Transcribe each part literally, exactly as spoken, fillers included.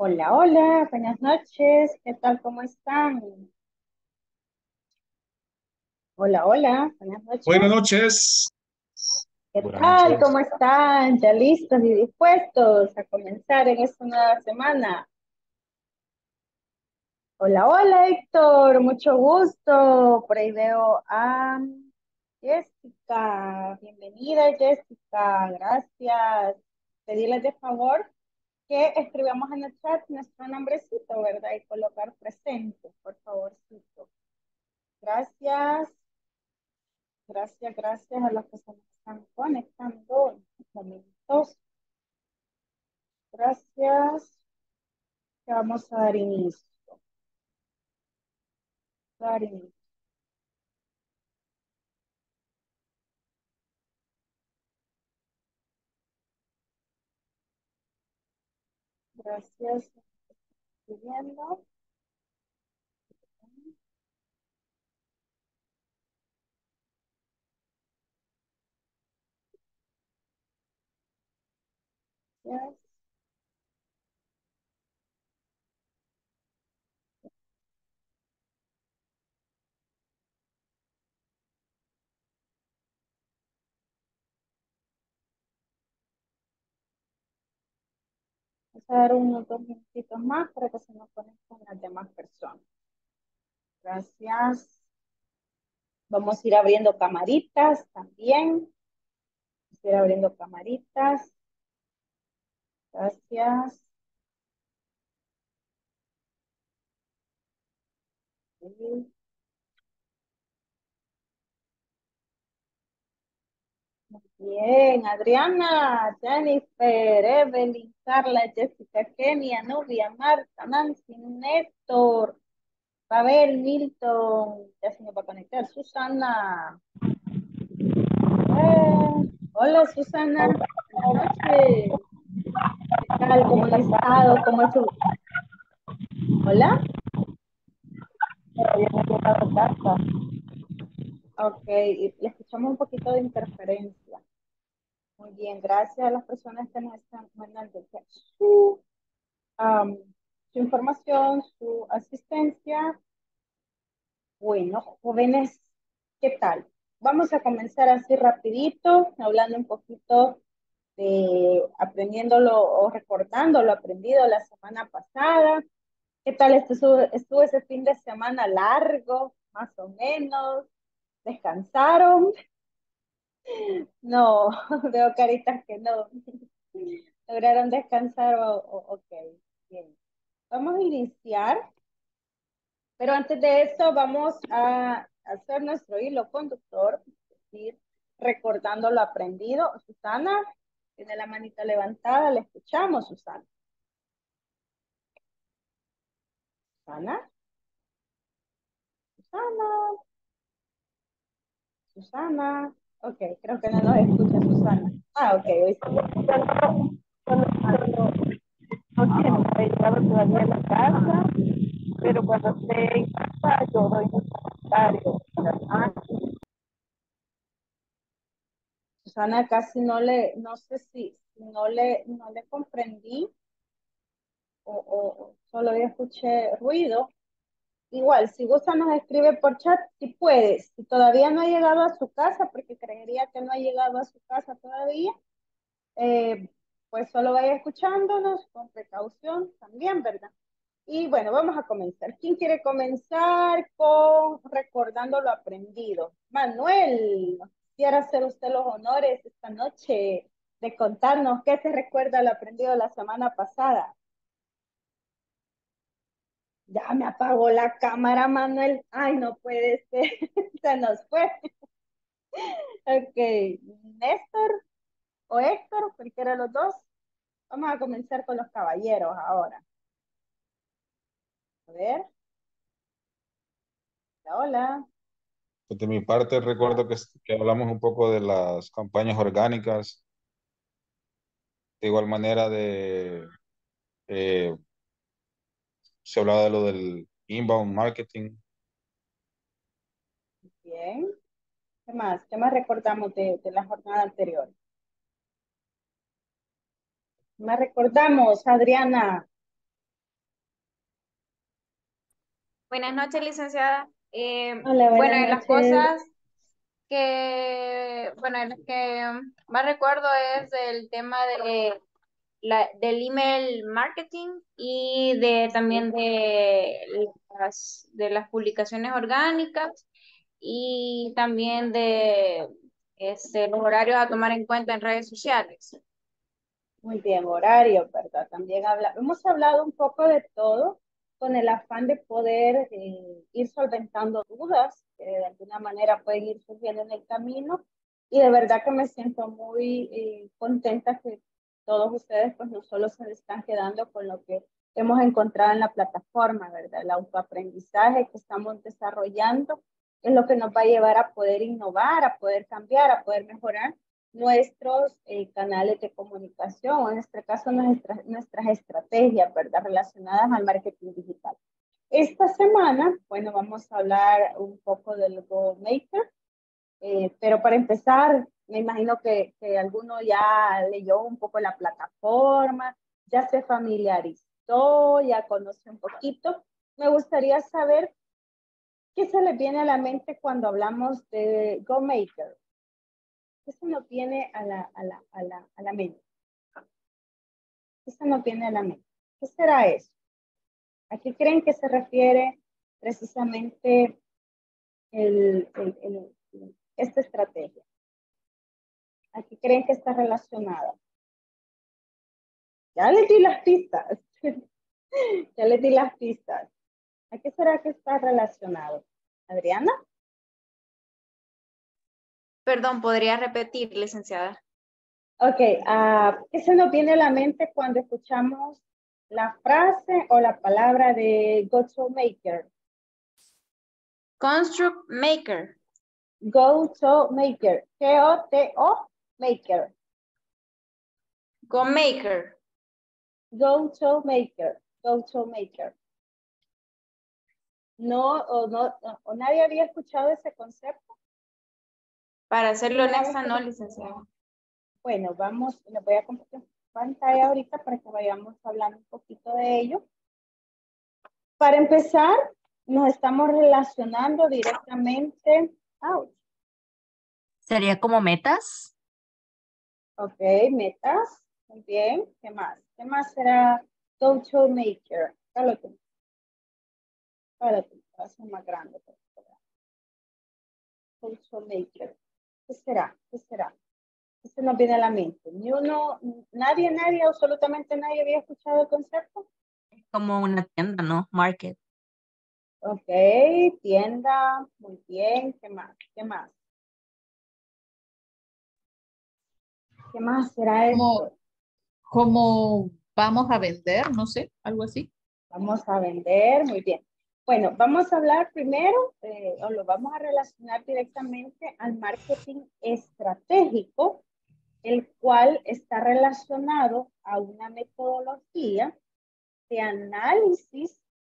Hola, hola, buenas noches. ¿Qué tal? ¿Cómo están? Hola, hola, buenas Buenas noches. noches. ¿Qué Buenas tal? noches. ¿Cómo están? ¿Ya listos y dispuestos a comenzar en esta nueva semana? Hola, hola, Héctor, mucho gusto. Por ahí veo a Jessica. Bienvenida, Jessica. Gracias. Pedirles de favor que escribamos en el chat nuestro nombrecito, ¿verdad? Y colocar presente, por favorcito. Gracias. Gracias, gracias a los que se nos están conectando en estos momentos. Gracias. Ya vamos a dar inicio. Dar inicio. Gracias. Estoy viendo. Gracias. Vamos a dar unos dos minutitos más para que se nos conecten las demás personas. Gracias. Vamos a ir abriendo camaritas también. Vamos a ir abriendo camaritas. Gracias. Sí. Bien, Adriana, Jennifer, Evelyn, Carla, Jessica, Kenia, Nubia, Marta, Nancy, Néstor, Pavel, Milton, ya se nos va a conectar, Susana. Eh, hola, Susana, buenas noches. ¿Qué tal? ¿Cómo han estado? ¿Cómo es su... Hola? Ok, y le escuchamos un poquito de interferencia. Muy bien, gracias a las personas que nos están mandando su um, su información, su asistencia. Bueno, jóvenes, ¿qué tal? Vamos a comenzar así rapidito, hablando un poquito de aprendiéndolo o recordando lo aprendido la semana pasada. ¿Qué tal estuvo, estuvo ese fin de semana largo, más o menos? ¿Descansaron? No, veo caritas que no. ¿Lograron descansar? O, o- ok, bien. Vamos a iniciar. Pero antes de eso, vamos a hacer nuestro hilo conductor, es decir, recordando lo aprendido. Susana, tiene la manita levantada, le escuchamos, Susana. Susana, Susana, Susana. Ok, creo que no nos escucha Susana. Ah, ok, hoy sí. No siempre he llegado todavía a la casa, pero cuando esté en casa yo doy un comentario. Ah, Susana casi no le, no sé si, si no le, no le comprendí o, o, o solo escuché ruido. Igual, si gusta nos escribe por chat si puedes. Si todavía no ha llegado a su casa, porque creería que no ha llegado a su casa todavía, eh, pues solo vaya escuchándonos con precaución también, ¿verdad? Y bueno, vamos a comenzar. ¿Quién quiere comenzar con recordando lo aprendido? Manuel, quisiera hacer usted los honores esta noche de contarnos qué se recuerda lo aprendido la semana pasada. Ya me apagó la cámara, Manuel. Ay, no puede ser. Se nos fue. Ok. Néstor o Héctor, cualquiera de los dos. Vamos a comenzar con los caballeros ahora. A ver. Hola. pues de mi parte recuerdo que, que hablamos un poco de las campañas orgánicas, de igual manera de, eh, se hablaba de lo del inbound marketing. Bien. ¿Qué más? ¿Qué más recordamos de, de la jornada anterior? ¿Qué más recordamos, Adriana? Buenas noches, licenciada. Eh, Hola, bueno, buenas de las noches. cosas que, bueno, de las que más recuerdo es el tema de la, del email marketing y de también de las, de las publicaciones orgánicas y también de este, los horarios a tomar en cuenta en redes sociales. Muy bien, horario, ¿verdad? También habla, hemos hablado un poco de todo con el afán de poder eh, ir solventando dudas que de alguna manera pueden ir surgiendo en el camino. Y de verdad que me siento muy eh, contenta que todos ustedes pues no solo se están quedando con lo que hemos encontrado en la plataforma, ¿verdad? El autoaprendizaje que estamos desarrollando es lo que nos va a llevar a poder innovar, a poder cambiar, a poder mejorar nuestros eh, canales de comunicación, o en este caso nuestras, nuestras estrategias, ¿verdad? Relacionadas al marketing digital. Esta semana, bueno, vamos a hablar un poco del Go Maker, eh, pero para empezar, me imagino que, que alguno ya leyó un poco la plataforma, ya se familiarizó, ya conoce un poquito. Me gustaría saber qué se les viene a la mente cuando hablamos de Go Maker. ¿Qué se nos viene a la, a la, a la, a la mente? ¿Qué se nos viene a la mente? ¿Qué será eso? ¿A qué creen que se refiere precisamente el, el, el, el, esta estrategia? ¿A qué creen que está relacionada? Ya les di las pistas. Ya les di las pistas. ¿A qué será que está relacionado? ¿Adriana? Perdón, ¿podría repetir, licenciada? Ok, uh, ¿qué se nos viene a la mente cuando escuchamos la frase o la palabra de go-to-maker? Construct Maker. Go-to-maker. G O T O maker. Go Maker. Go-to-maker. Go-to-maker. No, o no, o nadie había escuchado ese concepto. Para serle Primera honesta, vez no, que- licenciada. Bueno, vamos, les voy a compartir pantalla ahorita para que vayamos hablando un poquito de ello. Para empezar, nos estamos relacionando directamente. Ouch. ¿Sería como metas? Ok, metas. Muy bien. ¿Qué más? ¿Qué más será go-to-maker? Espérate. Espérate, va a ser más grande. Go-to-maker. ¿Qué será? ¿Qué será? ¿Qué se nos viene a la mente? Ni uno, nadie, nadie, absolutamente nadie había escuchado el concepto. Como una tienda, ¿no? Market. Ok, tienda, muy bien. ¿Qué más? ¿Qué más? ¿Qué más será Como, esto? como vamos a vender, no sé, algo así. Vamos a vender, muy bien. Bueno, vamos a hablar primero, eh, o lo vamos a relacionar directamente al marketing estratégico, el cual está relacionado a una metodología de análisis,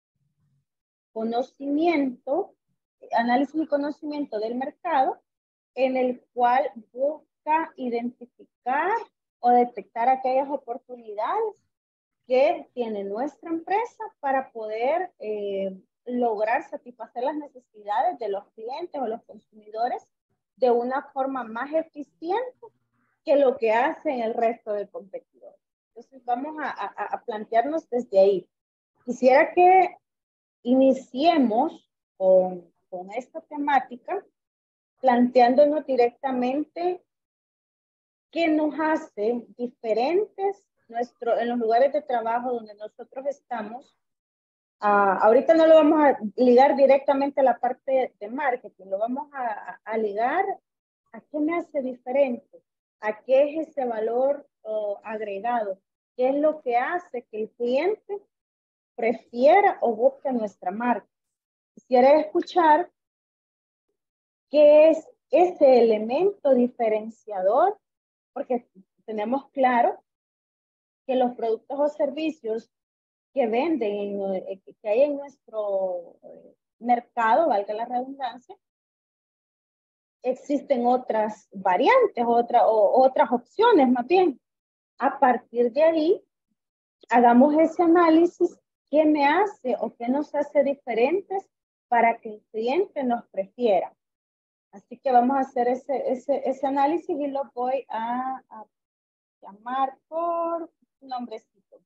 conocimiento, análisis y conocimiento del mercado, en el cual busca identificar o detectar aquellas oportunidades que tiene nuestra empresa para poder eh, lograr satisfacer las necesidades de los clientes o los consumidores de una forma más eficiente que lo que hacen el resto de competidores. Entonces vamos a, a, a plantearnos desde ahí. Quisiera que iniciemos con, con esta temática planteándonos directamente qué nos hace diferentes nuestro, en los lugares de trabajo donde nosotros estamos. Uh, ahorita no lo vamos a ligar directamente a la parte de marketing, lo vamos a, a ligar a qué me hace diferente, a qué es ese valor uh, agregado, qué es lo que hace que el cliente prefiera o busque nuestra marca. Quisiera escuchar qué es ese elemento diferenciador, porque tenemos claro que los productos o servicios que venden, que hay en nuestro mercado, valga la redundancia, existen otras variantes, otra, o, otras opciones más bien. A partir de ahí, hagamos ese análisis, ¿qué me hace o qué nos hace diferentes para que el cliente nos prefiera? Así que vamos a hacer ese, ese, ese análisis y lo voy a, a llamar por su nombrecito.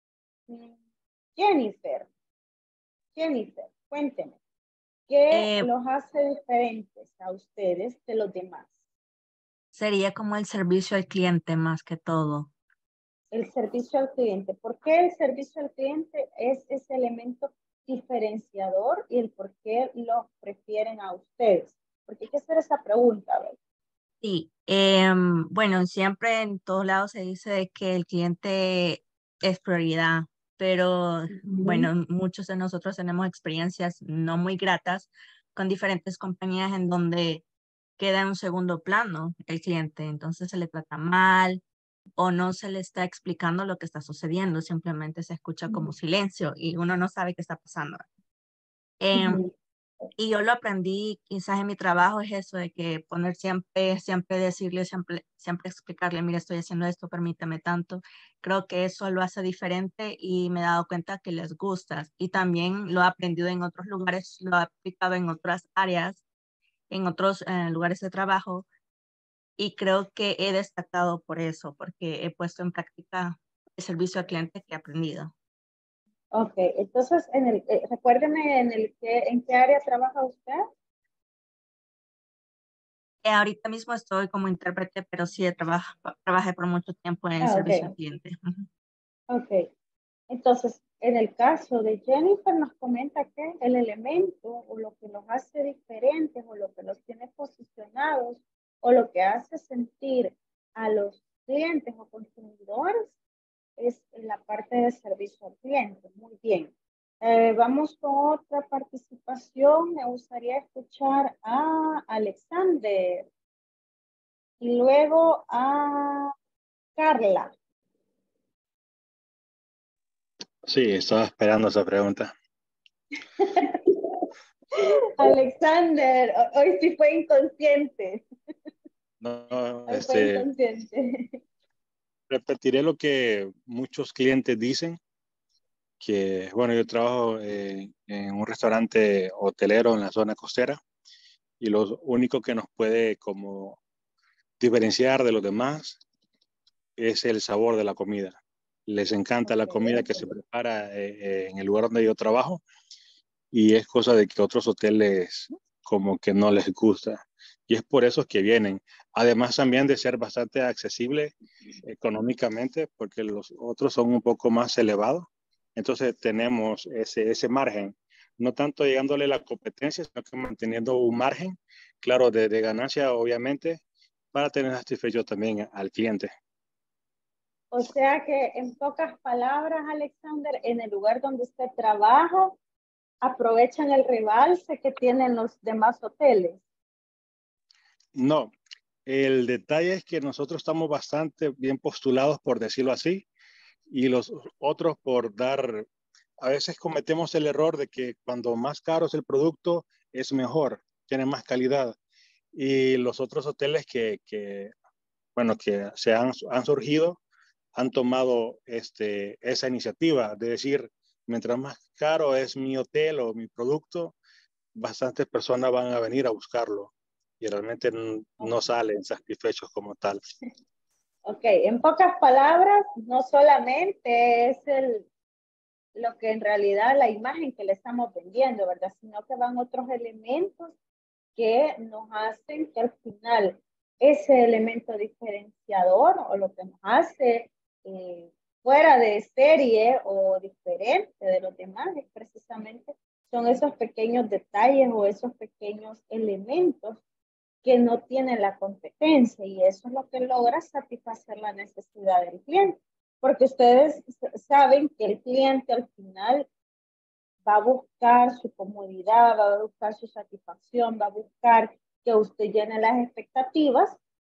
Jennifer. Jennifer, cuénteme. ¿Qué Eh, los hace diferentes a ustedes de los demás? Sería como el servicio al cliente más que todo. El servicio al cliente. ¿Por qué el servicio al cliente es ese elemento diferenciador y el por qué lo prefieren a ustedes? Porque hay que hacer esa pregunta, a ver. Sí, em, bueno, siempre en todos lados se dice de que el cliente es prioridad, pero bueno, muchos de nosotros tenemos experiencias no muy gratas con diferentes compañías en donde queda en un segundo plano el cliente, entonces se le trata mal o no se le está explicando lo que está sucediendo, simplemente se escucha como silencio y uno no sabe qué está pasando. Em, Ujú. y yo lo aprendí quizás en mi trabajo, es eso de que poner siempre, siempre decirle, siempre, siempre explicarle, mira, estoy haciendo esto, permíteme tanto. Creo que eso lo hace diferente y me he dado cuenta que les gusta. Y también lo he aprendido en otros lugares, lo he aplicado en otras áreas, en otros eh, lugares de trabajo. Y creo que he destacado por eso, porque he puesto en práctica el servicio al cliente que he aprendido. Ok, entonces, en el, eh, recuérdeme en, el que, en qué área trabaja usted. Eh, ahorita mismo estoy como intérprete, pero sí he traba- trabajé por mucho tiempo en el Ah, servicio al ok, cliente. Ujú. ok. Entonces, en el caso de Jennifer nos comenta que el elemento o lo que los hace diferentes o lo que los tiene posicionados o lo que hace sentir a los clientes o consumidores es la parte de servicio al cliente. Muy bien. Eh, vamos con otra participación. Me gustaría escuchar a Alexander y luego a Carla. Sí, estaba esperando esa pregunta. Alexander, hoy sí fue inconsciente. No, Hoy fue este, inconsciente. repetiré lo que muchos clientes dicen, que bueno, yo trabajo eh, en un restaurante hotelero en la zona costera y lo único que nos puede como diferenciar de los demás es el sabor de la comida. Les encanta la comida que se Okay. prepara eh, eh, en el lugar donde yo trabajo y es cosa de que otros hoteles como que no les gusta. Y es por eso que vienen. Además también de ser bastante accesible económicamente, porque los otros son un poco más elevados. Entonces tenemos ese, ese margen, no tanto llegándole a la competencia, sino que manteniendo un margen, claro, de, de ganancia, obviamente, para tener satisfecho también al cliente. O sea que en pocas palabras, Alexander, en el lugar donde usted trabaja, aprovechan el rebalse que tienen los demás hoteles. No, el detalle es que nosotros estamos bastante bien postulados, por decirlo así, y los otros por dar, a veces cometemos el error de que cuando más caro es el producto, es mejor, tiene más calidad. Y los otros hoteles que, que bueno, que se han, han surgido, han tomado este, esa iniciativa de decir, mientras más caro es mi hotel o mi producto, bastantes personas van a venir a buscarlo y realmente no salen satisfechos como tal. Ok, en pocas palabras, no solamente es el, lo que en realidad la imagen que le estamos vendiendo, ¿verdad? Sino que van otros elementos que nos hacen que al final ese elemento diferenciador o lo que nos hace eh, fuera de serie o diferente de los demás es precisamente son esos pequeños detalles o esos pequeños elementos que no tienen la competencia y eso es lo que logra satisfacer la necesidad del cliente. Porque ustedes saben que el cliente al final va a buscar su comodidad, va a buscar su satisfacción, va a buscar que usted llene las expectativas.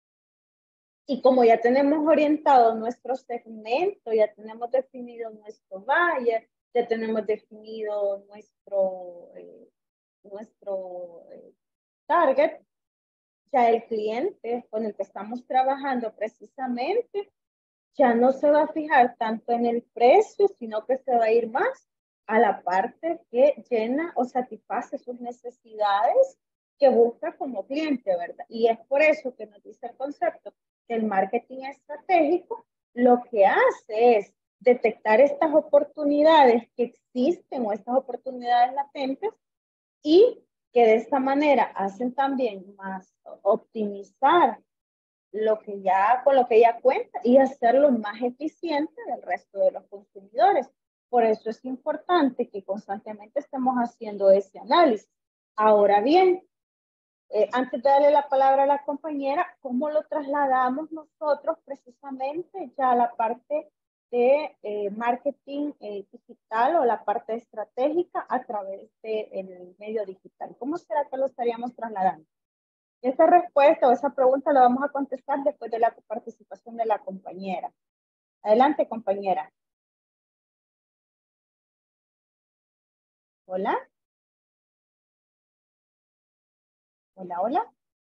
Y como ya tenemos orientado nuestro segmento, ya tenemos definido nuestro buyer, ya tenemos definido nuestro, eh, nuestro eh, target, ya el cliente con el que estamos trabajando precisamente ya no se va a fijar tanto en el precio, sino que se va a ir más a la parte que llena o satisface sus necesidades que busca como cliente, ¿verdad? Y es por eso que nos dice el concepto que el marketing estratégico lo que hace es detectar estas oportunidades que existen o estas oportunidades latentes y que de esta manera hacen también más optimizar lo que ya, con lo que ya cuenta y hacerlo más eficiente del resto de los consumidores. Por eso es importante que constantemente estemos haciendo ese análisis. Ahora bien, eh, antes de darle la palabra a la compañera, ¿cómo lo trasladamos nosotros precisamente ya a la parte de eh, marketing eh, digital o la parte estratégica a través del de medio digital? ¿Cómo será que lo estaríamos trasladando? Esa respuesta o esa pregunta la vamos a contestar después de la participación de la compañera. Adelante, compañera. Hola. Hola, hola.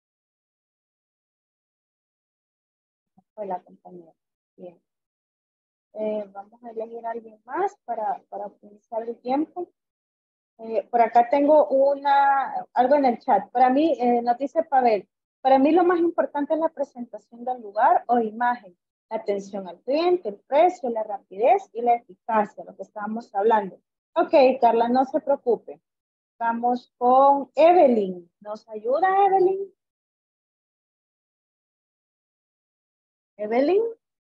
Hola, compañera. Bien. Eh, vamos a elegir a alguien más para, para optimizar el tiempo. Eh, por acá tengo una, algo en el chat. Para mí, eh, nos dice Pavel, para mí lo más importante es la presentación del lugar o imagen, la atención al cliente, el precio, la rapidez y la eficacia, lo que estábamos hablando. Ok, Carla, no se preocupe. Vamos con Evelyn. ¿Nos ayuda, Evelyn? Evelyn.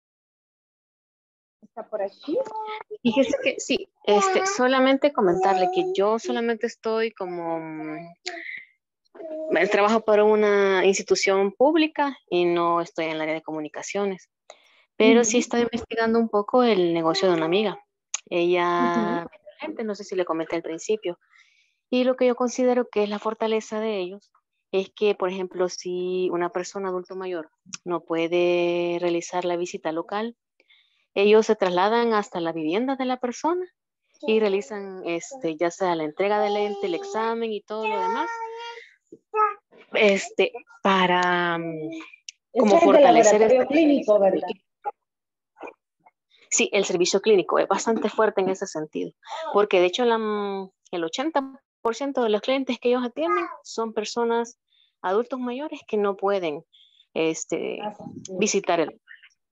¿Está por aquí? Fíjese que sí, este, solamente comentarle que yo solamente estoy como, mm, trabajo para una institución pública y no estoy en el área de comunicaciones, pero sí Uh-huh. estoy investigando un poco el negocio de una amiga. Ella, Uh-huh. gente, no sé si le comenté al principio, y lo que yo considero que es la fortaleza de ellos es que, por ejemplo, si una persona adulto mayor no puede realizar la visita local, ellos se trasladan hasta la vivienda de la persona y realizan este, ya sea la entrega del lente, el examen y todo lo demás, este, para mm, como Ese es el de fortalecer laboratorio este clínico, ¿verdad? Sí, el servicio clínico es bastante fuerte en ese sentido, porque de hecho la, mm, el ochenta por ciento de los clientes que ellos atienden son personas adultos mayores que no pueden este, Así es. visitar el.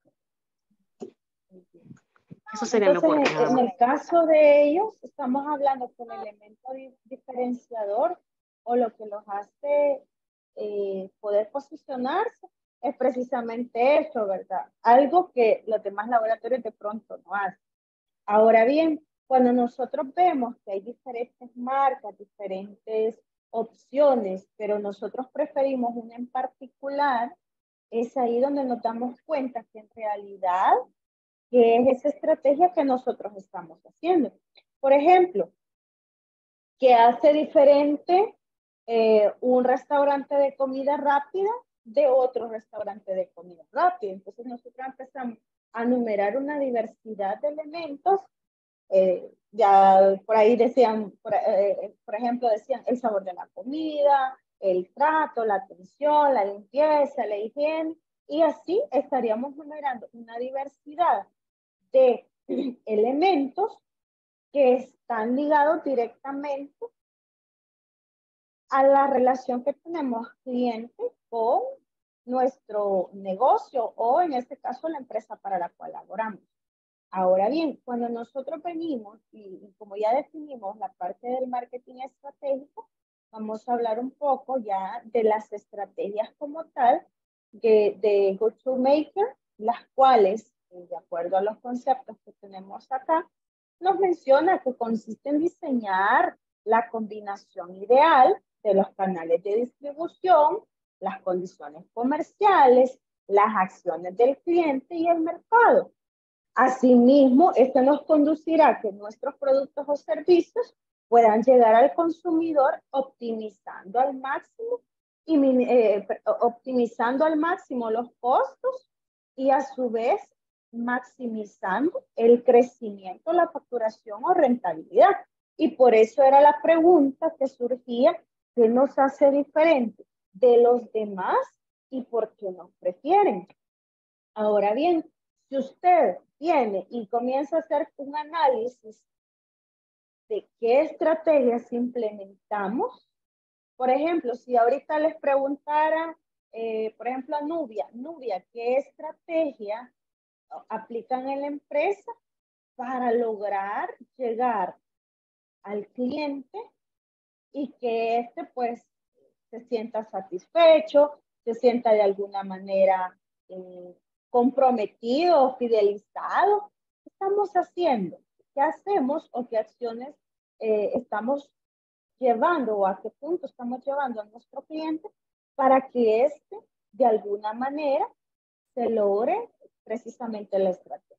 Eso sería mi Entonces, aporte, nada en, en más. el caso de ellos, estamos hablando que el elemento di- diferenciador o lo que los hace eh, poder posicionarse es precisamente eso, ¿verdad? Algo que los demás laboratorios de pronto no hacen. Ahora bien, cuando nosotros vemos que hay diferentes marcas, diferentes opciones, pero nosotros preferimos una en particular, es ahí donde nos damos cuenta que en realidad que es esa estrategia que nosotros estamos haciendo. Por ejemplo, ¿qué hace diferente eh, un restaurante de comida rápida de otro restaurante de comida rápida? Entonces nosotros empezamos a numerar una diversidad de elementos. Eh, ya por ahí decían, por, eh, por ejemplo, decían el sabor de la comida, el trato, la atención, la limpieza, la higiene, y así estaríamos numerando una diversidad de elementos que están ligados directamente a la relación que tenemos cliente con nuestro negocio o en este caso la empresa para la cual laboramos. Ahora bien, cuando nosotros venimos y, y como ya definimos la parte del marketing estratégico, vamos a hablar un poco ya de las estrategias como tal de, de Go-To-Maker, las cuales, de acuerdo a los conceptos que tenemos acá, nos menciona que consiste en diseñar la combinación ideal de los canales de distribución, las condiciones comerciales, las acciones del cliente y el mercado. Asimismo, esto nos conducirá a que nuestros productos o servicios puedan llegar al consumidor optimizando al máximo y eh, optimizando al máximo los costos y a su vez maximizando el crecimiento, la facturación o rentabilidad. Y por eso era la pregunta que surgía, ¿qué nos hace diferente de los demás y por qué nos prefieren? Ahora bien, si usted viene y comienza a hacer un análisis de qué estrategias implementamos. Por ejemplo, si ahorita les preguntara, eh, por ejemplo, a Nubia, Nubia, ¿qué estrategia aplican en la empresa para lograr llegar al cliente y que éste pues se sienta satisfecho, se sienta de alguna manera eh, comprometido o fidelizado? ¿Qué estamos haciendo? ¿Qué hacemos o qué acciones eh, estamos llevando o a qué punto estamos llevando a nuestro cliente para que éste de alguna manera se logre precisamente la estrategia?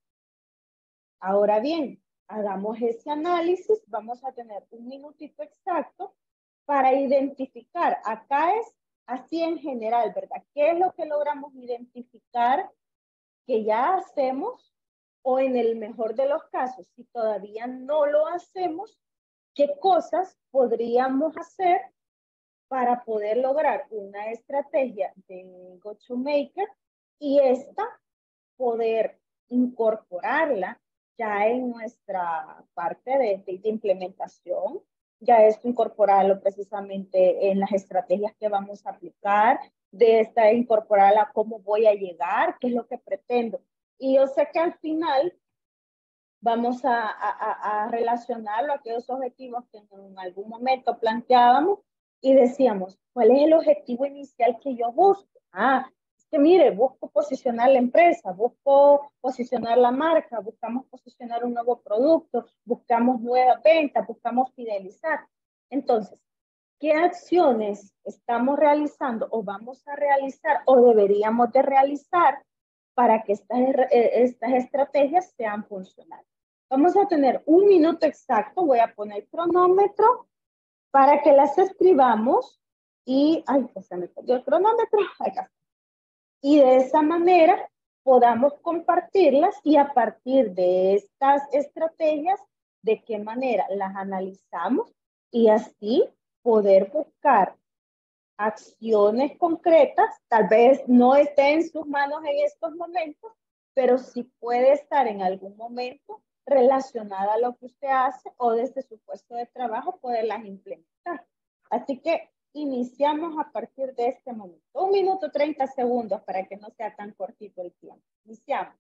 Ahora bien, hagamos ese análisis, vamos a tener un minutito exacto para identificar, acá es así en general, ¿verdad? ¿Qué es lo que logramos identificar que ya hacemos? O en el mejor de los casos, si todavía no lo hacemos, ¿qué cosas podríamos hacer para poder lograr una estrategia de Go-to-Maker y esta poder incorporarla ya en nuestra parte de, de, de implementación, ya esto incorporarlo precisamente en las estrategias que vamos a aplicar, de esta incorporarla cómo voy a llegar, qué es lo que pretendo. Y yo sé que al final vamos a, a, a relacionarlo a aquellos objetivos que en algún momento planteábamos y decíamos, ¿cuál es el objetivo inicial que yo busco? Ah, es que mire, busco posicionar la empresa, busco posicionar la marca, buscamos posicionar un nuevo producto, buscamos nuevas ventas, buscamos fidelizar. Entonces, ¿qué acciones estamos realizando o vamos a realizar o deberíamos de realizar para que estas, estas estrategias sean funcionales? Vamos a tener un minuto exacto, voy a poner cronómetro para que las escribamos y, ay, pues se me perdió el cronómetro, acá. Y de esa manera podamos compartirlas y a partir de estas estrategias, de qué manera las analizamos y así poder buscar acciones concretas, tal vez no esté en sus manos en estos momentos, pero sí puede estar en algún momento relacionada a lo que usted hace o desde su puesto de trabajo poderlas implementar. Así que iniciamos a partir de este momento. Un minuto treinta segundos para que no sea tan cortito el tiempo. Iniciamos.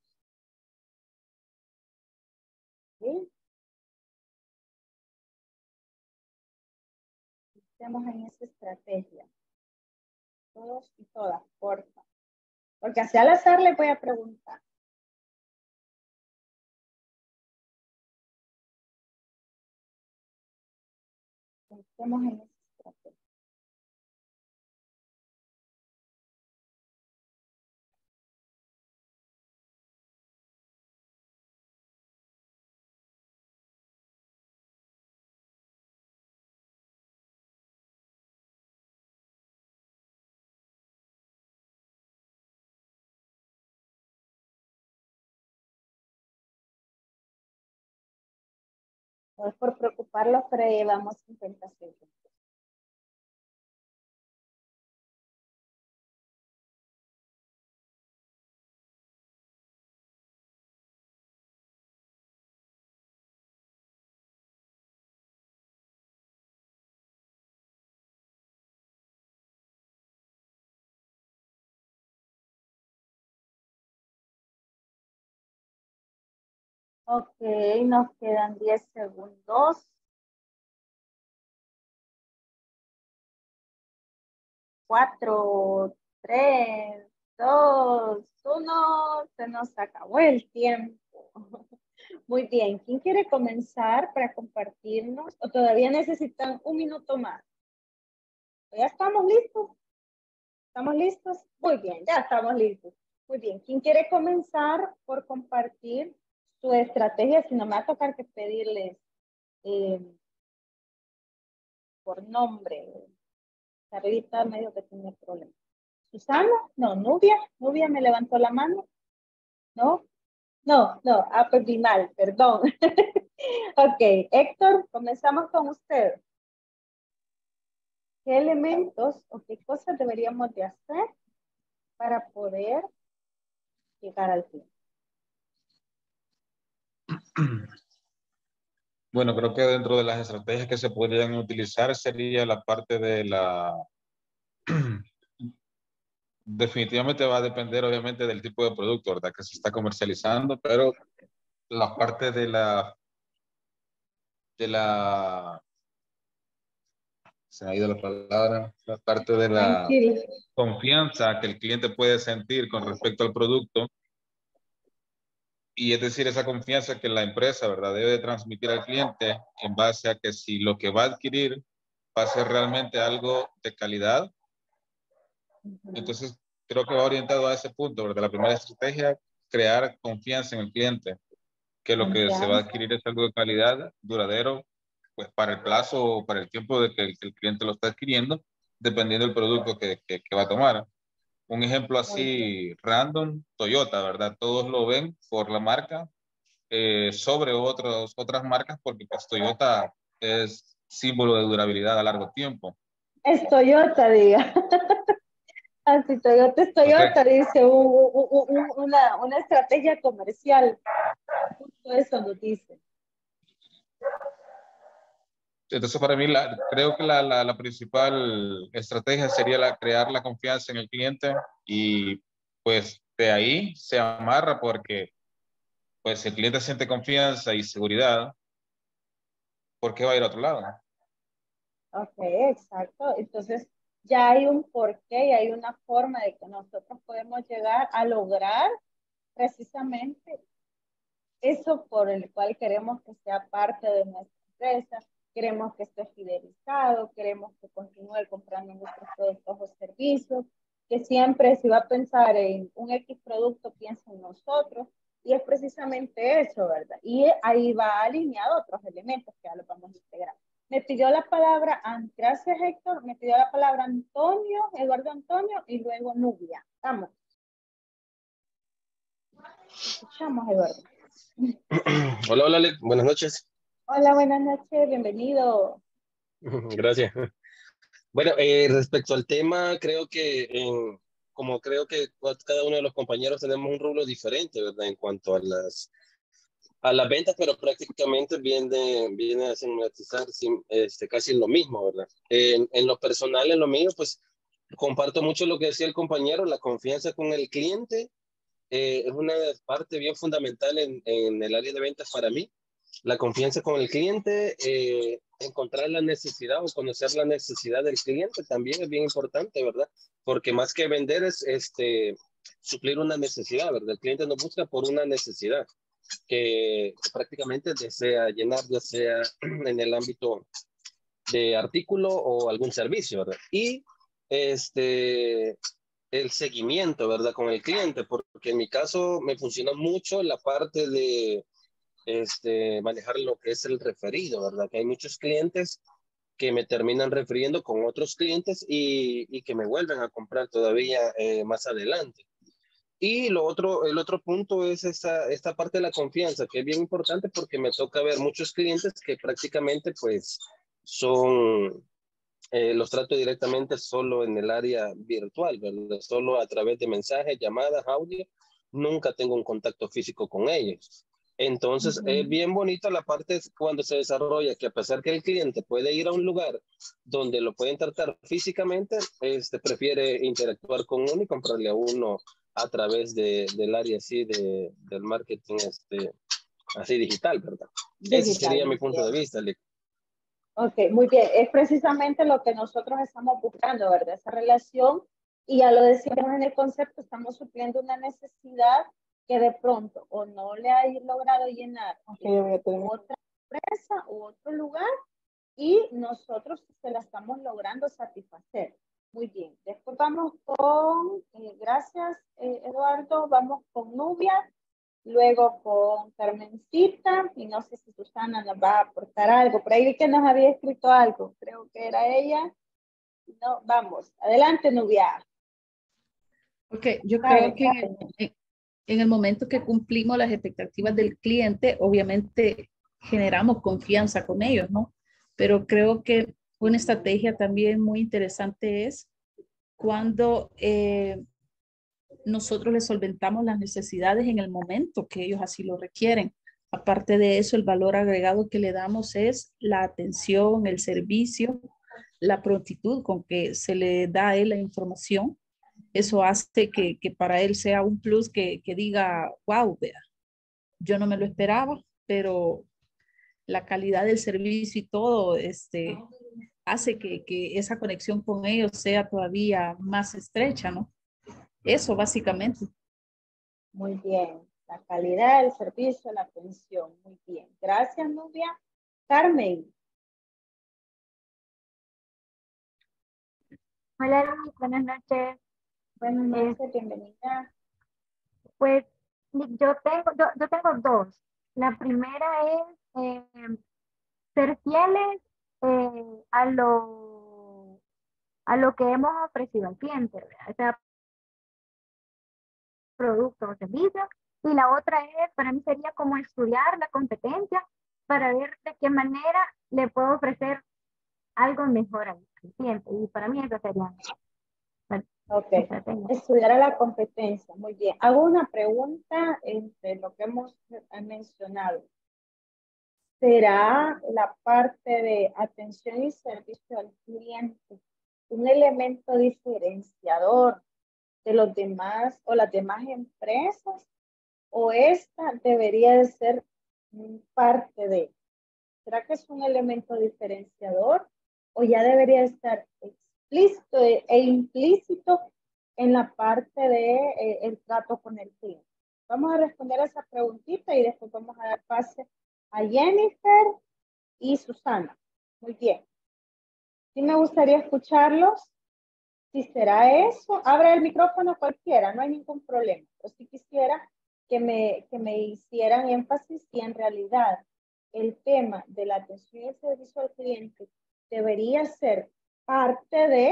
¿Sí? Iniciamos en esa estrategia. Todos y todas, porfa. Porque hacia al azar le voy a preguntar. Estamos en esa estrategia. No es por preocuparlos, pero llevamos cincuenta segundos. Ok, nos quedan diez segundos. Cuatro, tres, dos, uno. Se nos acabó el tiempo. Muy bien. ¿Quién quiere comenzar para compartirnos? ¿O todavía necesitan un minuto más? ¿Ya estamos listos? ¿Estamos listos? Muy bien, ya estamos listos. Muy bien. ¿Quién quiere comenzar por compartir su estrategia? Si no, me va a tocar que pedirles eh, por nombre. Carlita medio que tiene problemas. ¿Susana? No, Nubia. Nubia me levantó la mano. ¿No? No, no. Ah, pues vi mal, perdón. Ok, Héctor, comenzamos con usted. ¿Qué elementos o qué cosas deberíamos de hacer para poder llegar al fin? Bueno, creo que dentro de las estrategias que se podrían utilizar sería la parte de la... Definitivamente va a depender obviamente del tipo de producto, ¿verdad? Que se está comercializando, pero la parte de la... de la... se me ha ido la palabra, la parte de la Tranquilo. confianza que el cliente puede sentir con respecto al producto, y es decir, esa confianza que la empresa, ¿verdad?, debe de transmitir al cliente en base a que si lo que va a adquirir va a ser realmente algo de calidad. Entonces, creo que va orientado a ese punto, ¿verdad? La primera estrategia, crear confianza en el cliente, que lo que se va a Confianza. adquirir es algo de calidad, duradero, pues para el plazo o para el tiempo de que el, que el cliente lo está adquiriendo, dependiendo del producto que, que, que va a tomar. Un ejemplo Muy bien. así random, Toyota, ¿verdad? Todos lo ven por la marca eh, sobre otros, otras marcas porque pues Toyota es símbolo de durabilidad a largo tiempo. Es Toyota, diga. Así Toyota es Toyota, Correcto. dice un, un, un, una, una estrategia comercial. Justo eso nos dice. Entonces, para mí, la, creo que la, la, la principal estrategia sería la, crear la confianza en el cliente y pues de ahí se amarra porque pues si el cliente siente confianza y seguridad, ¿por qué va a ir a otro lado? Ok, exacto. Entonces, ya hay un porqué y hay una forma de que nosotros podemos llegar a lograr precisamente eso por el cual queremos que sea parte de nuestra empresa, queremos que esté fidelizado, queremos que continúe comprando nuestros productos o servicios, que siempre si va a pensar en un X producto, piensa en nosotros, y es precisamente eso, ¿verdad? Y ahí va alineado otros elementos que ya los vamos a integrar. Me pidió la palabra, gracias Héctor, me pidió la palabra Antonio, Eduardo Antonio, y luego Nubia. Vamos. Escuchamos, Eduardo. Hola, hola, Ale. Buenas noches. Hola, buenas noches, bienvenido. Gracias. Bueno, eh, respecto al tema, creo que en, como creo que cada uno de los compañeros tenemos un rubro diferente, ¿verdad? En cuanto a las, a las ventas, pero prácticamente viene, viene a sintetizar este, casi lo mismo, ¿verdad? En, en lo personal, en lo mío, pues comparto mucho lo que decía el compañero, la confianza con el cliente eh, es una parte bien fundamental en, en el área de ventas para mí. La confianza con el cliente, eh, encontrar la necesidad o conocer la necesidad del cliente también es bien importante, ¿verdad? Porque más que vender es este, suplir una necesidad, ¿verdad? El cliente nos busca por una necesidad que prácticamente desea llenar, ya sea en el ámbito de artículo o algún servicio, ¿verdad? Y este, el seguimiento, ¿verdad? Con el cliente, porque en mi caso me funciona mucho la parte de este, manejar lo que es el referido, ¿verdad? Que hay muchos clientes que me terminan refiriendo con otros clientes y, y que me vuelven a comprar todavía eh, más adelante. Y lo otro, el otro punto es esta, esta parte de la confianza, que es bien importante porque me toca ver muchos clientes que prácticamente pues son, eh, los trato directamente solo en el área virtual, ¿verdad? Solo a través de mensajes, llamadas, audio. Nunca tengo un contacto físico con ellos. Entonces, uh-huh. Es bien bonito la parte cuando se desarrolla que a pesar que el cliente puede ir a un lugar donde lo pueden tratar físicamente, este, prefiere interactuar con uno y comprarle a uno a través de, del área así de, del marketing este, así digital, ¿verdad? Digital, ese sería mi punto bien. de vista, Lick. Ok, muy bien. Es precisamente lo que nosotros estamos buscando, ¿verdad? Esa relación, y ya lo decíamos en el concepto, estamos supliendo una necesidad que de pronto o no le ha logrado llenar okay, otra empresa u otro lugar y nosotros se la estamos logrando satisfacer. Muy bien. Después vamos con, eh, gracias eh, Eduardo, vamos con Nubia, luego con Carmencita y no sé si Susana nos va a aportar algo. Por ahí que nos había escrito algo, creo que era ella. No, vamos, adelante Nubia. Ok, yo creo que en el, en el momento que cumplimos las expectativas del cliente, obviamente generamos confianza con ellos, ¿no? Pero creo que una estrategia también muy interesante es cuando eh, nosotros les solventamos las necesidades en el momento que ellos así lo requieren. Aparte de eso, el valor agregado que le damos es la atención, el servicio, la prontitud con que se le da a él la información. Eso hace que, que para él sea un plus que, que diga, wow, vea, yo no me lo esperaba, pero la calidad del servicio y todo este, hace que, que esa conexión con ellos sea todavía más estrecha, ¿no? Eso básicamente. Muy bien. La calidad del servicio, la atención. Muy bien. Gracias, Nubia. Carmen. Hola Luis, buenas noches. Buenas noches, Eh, bienvenida. pues yo tengo, yo, yo tengo dos. La primera es eh, ser fieles eh, a lo, a lo que hemos ofrecido al cliente, ¿verdad? O sea, producto o servicio. Y la otra es, para mí sería como estudiar la competencia para ver de qué manera le puedo ofrecer algo mejor al cliente. Y para mí eso sería la Ok. estrategia. Estudiar a la competencia. Muy bien. Hago una pregunta entre lo que hemos mencionado. ¿Será la parte de atención y servicio al cliente un elemento diferenciador de los demás o las demás empresas? ¿O esta debería de ser parte de? ¿Será que es un elemento diferenciador o ya debería estar explícito e, e implícito en la parte de eh, el trato con el cliente? Vamos a responder a esa preguntita y después vamos a dar pase a Jennifer y Susana. Muy bien. Sí me gustaría escucharlos. Si será eso, abra el micrófono cualquiera, no hay ningún problema. Pero si quisiera que me, que me hicieran énfasis si en realidad el tema de la atención y el servicio al cliente debería ser parte de,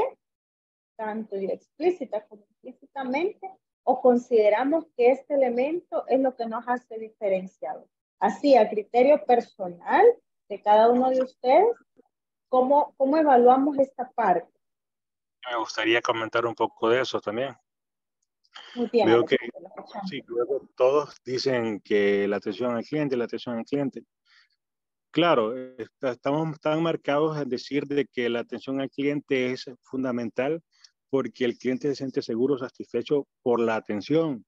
tanto explícita como implícitamente, o consideramos que este elemento es lo que nos hace diferenciados. Así, a criterio personal de cada uno de ustedes, ¿cómo, cómo evaluamos esta parte? Me gustaría comentar un poco de eso también. Muy bien. Veo que sí, luego todos dicen que la atención al cliente, la atención al cliente. Claro, está, estamos tan marcados en decir de que la atención al cliente es fundamental porque el cliente se siente seguro, satisfecho por la atención.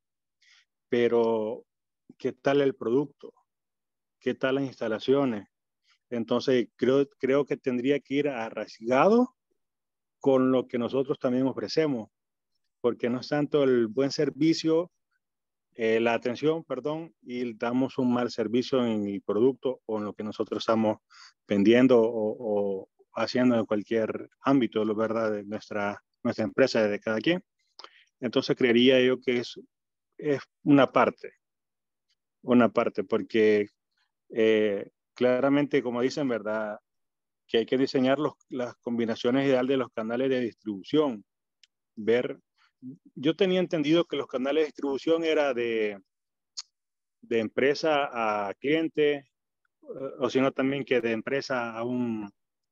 Pero, ¿qué tal el producto? ¿Qué tal las instalaciones? Entonces, creo, creo que tendría que ir arraigado con lo que nosotros también ofrecemos, porque no es tanto el buen servicio, eh, la atención, perdón, y damos un mal servicio en el producto o en lo que nosotros estamos vendiendo o, o haciendo en cualquier ámbito, la verdad, de nuestra, nuestra empresa, de cada quien. Entonces, creería yo que es, es una parte, una parte, porque eh, claramente, como dicen, ¿verdad? Que hay que diseñar los, las combinaciones ideales de los canales de distribución. Ver, yo tenía entendido que los canales de distribución era de, de empresa a cliente, o sino también que de empresa a un,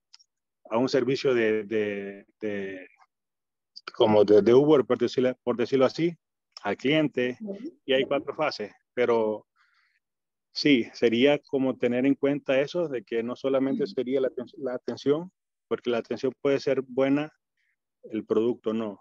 a un servicio de, de, de como de, de Uber, por decirlo, por decirlo así, al cliente, y hay cuatro fases, pero sí, sería como tener en cuenta eso, de que no solamente sería la, la atención, porque la atención puede ser buena, el producto no.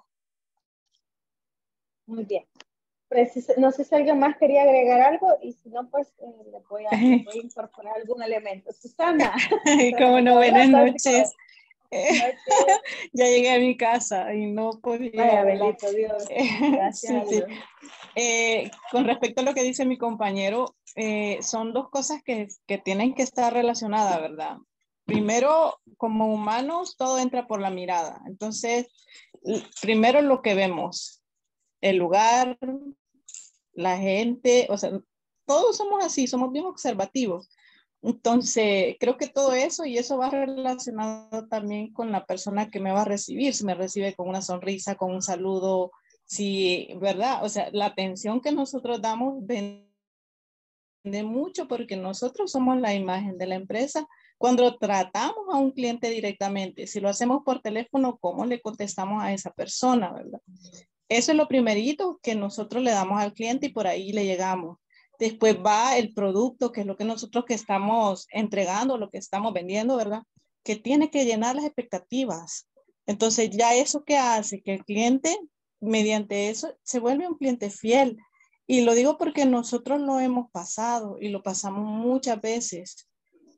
Muy bien. Precis no sé si alguien más quería agregar algo y si no, pues eh, le, voy a, le voy a incorporar algún elemento. Susana. Como no, buenas noches. Okay. Ya llegué a mi casa y no podía Vaya, hablar. bendito Dios. Gracias Sí, a Dios. sí. Eh, con respecto a lo que dice mi compañero, eh, son dos cosas que, que tienen que estar relacionadas, ¿verdad? Primero, como humanos, todo entra por la mirada. Entonces, primero lo que vemos, el lugar, la gente, o sea, todos somos así, somos bien observativos. Entonces, creo que todo eso y eso va relacionado también con la persona que me va a recibir, si me recibe con una sonrisa, con un saludo, si, ¿verdad? O sea, la atención que nosotros damos vende mucho porque nosotros somos la imagen de la empresa. Cuando tratamos a un cliente directamente, si lo hacemos por teléfono, ¿cómo le contestamos a esa persona, verdad? Eso es lo primerito que nosotros le damos al cliente y por ahí le llegamos. después va el producto, que es lo que nosotros que estamos entregando, lo que estamos vendiendo, ¿verdad? Que tiene que llenar las expectativas. Entonces ya eso que hace que el cliente, mediante eso, se vuelve un cliente fiel. Y lo digo porque nosotros lo hemos pasado y lo pasamos muchas veces.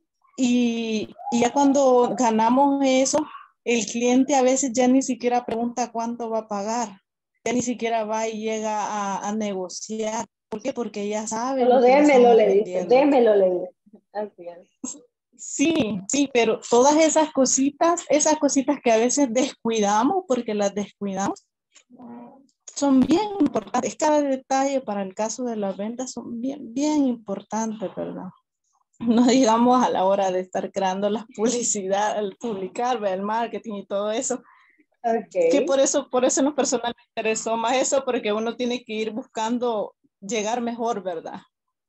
Y, y ya cuando ganamos eso, el cliente a veces ya ni siquiera pregunta cuánto va a pagar. Ya ni siquiera va y llega a, a negociar. ¿Por qué? Porque ya sabe Solo lo que le démelo, estamos le dice, vendiendo. démelo, le dice. Así es. Sí, sí, pero todas esas cositas, esas cositas que a veces descuidamos porque las descuidamos, son bien importantes. Cada detalle para el caso de las ventas son bien, bien importantes, ¿verdad? No digamos a la hora de estar creando la publicidad, el publicar, el marketing y todo eso. Okay. Que por eso, por eso en lo personal me interesó más eso, porque uno tiene que ir buscando llegar mejor, ¿verdad?